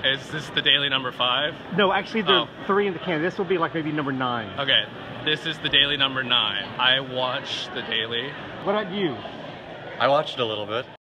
Is this the daily number 5? No, actually there are 3 in the can. This will be like maybe number 9. Okay, this is the daily number 9. I watch the daily. What about you? I watched it a little bit.